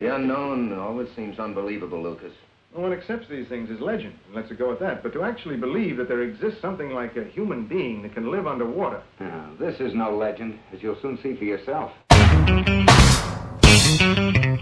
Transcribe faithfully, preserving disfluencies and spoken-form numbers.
The unknown always seems unbelievable, Lucas. No one accepts these things as legend and lets it go at that. But to actually believe that there exists something like a human being that can live underwater... Now, this is no legend, as you'll soon see for yourself.